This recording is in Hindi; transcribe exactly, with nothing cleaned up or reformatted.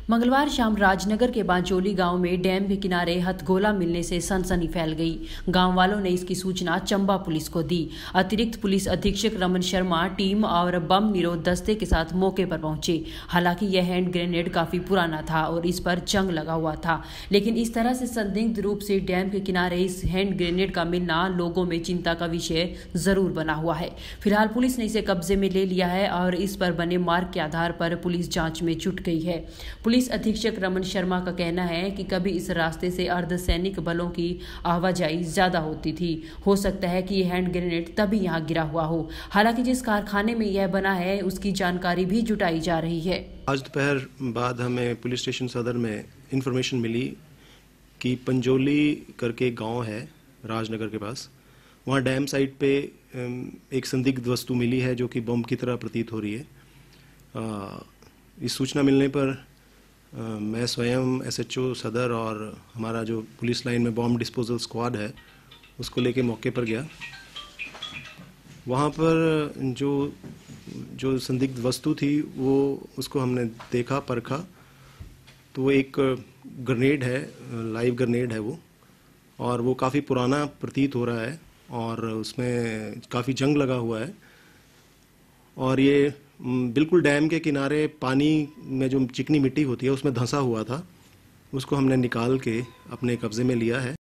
मंगलवार शाम राजनगर के बांचोली गांव में डैम के किनारे हथगोला मिलने से सनसनी फैल गई। गांव वालों ने इसकी सूचना चंबा पुलिस को दी। अतिरिक्त पुलिस अधीक्षक रमन शर्मा टीम और बम निरोध दस्ते के साथ मौके पर पहुंचे। हालांकि यह हैंड ग्रेनेड काफी पुराना था और इस पर जंग लगा हुआ था, लेकिन इस तरह से संदिग्ध रूप से डैम के किनारे इस हैंड ग्रेनेड का मिलना लोगों में चिंता का विषय जरूर बना हुआ है। फिलहाल पुलिस ने इसे कब्जे में ले लिया है और इस पर बने मार्ग के आधार पर पुलिस जांच में जुट गई है। पुलिस अधीक्षक रमन शर्मा का कहना है कि कभी इस रास्ते से अर्धसैनिक बलों की आवाजाही ज्यादा होती थी। हो सकता है कि यह हैंड ग्रेनेड तभी यहां गिरा हुआ हो। हालांकि जिस कारखाने में यह बना है उसकी जानकारी भी जुटाई जा रही है। आज दोपहर बाद हमें पुलिस स्टेशन सदर में इंफॉर्मेशन मिली कि पंजोली करके गांव है राजनगर के पास, वहां डैम साइट पे एक संदिग्ध वस्तु मिली है जो कि बम की तरह प्रतीत हो रही है। इस सूचना मिलने पर Uh, मैं स्वयं एसएचओ सदर और हमारा जो पुलिस लाइन में बॉम्ब डिस्पोजल स्क्वाड है उसको लेके मौके पर गया। वहाँ पर जो जो संदिग्ध वस्तु थी वो उसको हमने देखा, परखा, तो वो एक ग्रेनेड है, लाइव ग्रेनेड है वो, और वो काफ़ी पुराना प्रतीत हो रहा है और उसमें काफ़ी जंग लगा हुआ है। और ये बिल्कुल डैम के किनारे पानी में जो चिकनी मिट्टी होती है उसमें धंसा हुआ था। उसको हमने निकाल के अपने कब्जे में लिया है